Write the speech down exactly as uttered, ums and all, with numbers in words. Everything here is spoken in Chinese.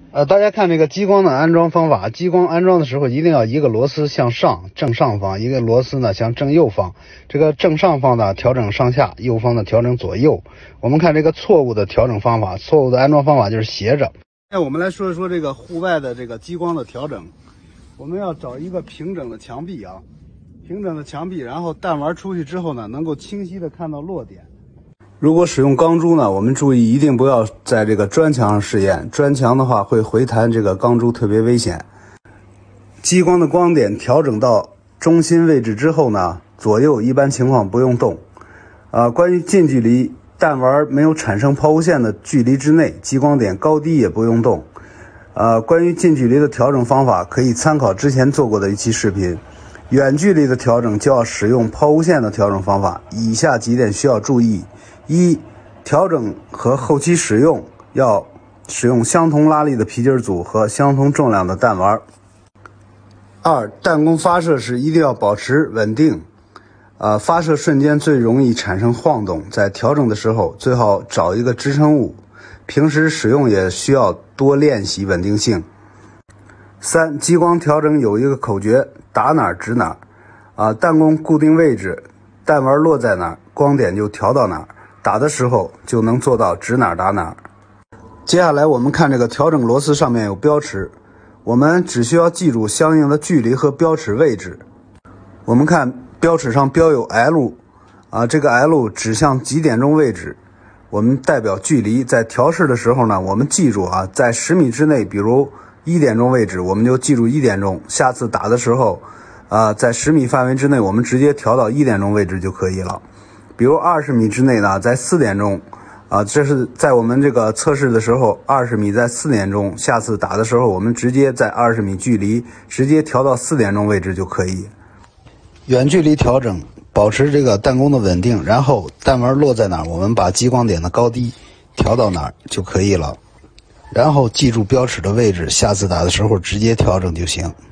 呃，大家看这个激光的安装方法，激光安装的时候一定要一个螺丝向上正上方，一个螺丝呢向正右方。这个正上方呢调整上下，右方的调整左右。我们看这个错误的调整方法，错误的安装方法就是斜着。那我们来说一说这个户外的这个激光的调整。我们要找一个平整的墙壁啊，平整的墙壁，然后弹丸出去之后呢，能够清晰的看到落点。如果使用钢珠呢，我们注意一定不要在这个砖墙上试验，砖墙的话会回弹，这个钢珠特别危险。激光的光点调整到中心位置之后呢，左右一般情况不用动。呃，关于近距离弹丸没有产生抛物线的距离之内，激光点高低也不用动。呃，关于近距离的调整方法，可以参考之前做过的一期视频。远距离的调整就要使用抛物线的调整方法，以下几点需要注意。一、调整和后期使用要使用相同拉力的皮筋组和相同重量的弹丸。二、弹弓发射时一定要保持稳定，呃，发射瞬间最容易产生晃动，在调整的时候最好找一个支撑物，平时使用也需要多练习稳定性。三、激光调整有一个口诀，打哪儿指哪儿，啊、呃，弹弓固定位置，弹丸落在哪儿，光点就调到哪儿。打的时候就能做到指哪儿打哪儿。接下来我们看这个调整螺丝上面有标尺，我们只需要记住相应的距离和标尺位置。我们看标尺上标有 L， 啊，这个 L 指向几点钟位置，我们代表距离。在调试的时候呢，我们记住啊，在十米之内，比如一点钟位置，我们就记住一点钟。下次打的时候，啊，在十米范围之内，我们直接调到一点钟位置就可以了。比如二十米之内呢，在四点钟，啊，这是在我们这个测试的时候，二十米在四点钟，下次打的时候，我们直接在二十米距离直接调到四点钟位置就可以。远距离调整，保持这个弹弓的稳定，然后弹丸落在哪儿，我们把激光点的高低调到哪儿就可以了。然后记住标尺的位置，下次打的时候直接调整就行。